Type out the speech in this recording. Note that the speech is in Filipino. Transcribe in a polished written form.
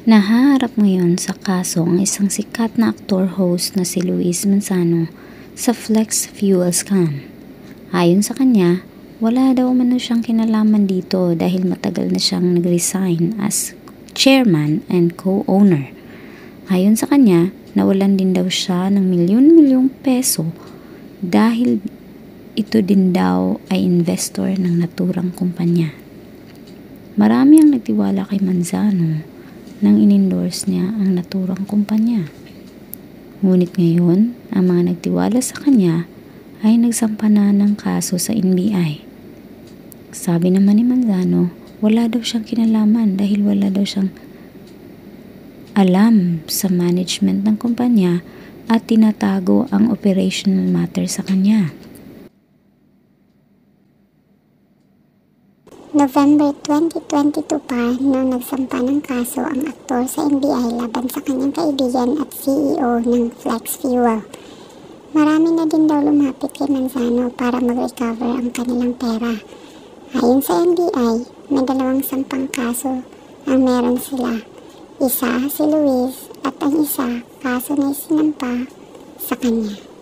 Nahaharap ngayon sa kaso ang isang sikat na aktor-host na si Manzano sa flex fuel scam. Ayon sa kanya, wala daw umano siyang kinalaman dito dahil matagal na siyang nag-resign as chairman and co-owner. Ayon sa kanya, nawalan din daw siya ng milyon-milyong peso dahil ito din daw ay investor ng naturang kumpanya. Marami ang nagtiwala kay Manzano nang in-endorse niya ang naturang kumpanya. Ngunit ngayon, ang mga nagtiwala sa kanya ay nagsampa na ng kaso sa NBI. Sabi naman ni Manzano, wala daw siyang kinalaman dahil wala daw siyang alam sa management ng kumpanya at tinatago ang operational matter sa kanya. November 2022 pa nang nagsampa ng kaso ang aktor sa NBI laban sa kanyang kaibigan at CEO ng Flex Fuel. Marami na din daw lumapit kay Manzano para mag-recover ang kanilang pera. Ayon sa NBI, may 2 sampang kaso ang meron sila. Isa si Luis at ang isa kaso na isinampa sa kanya.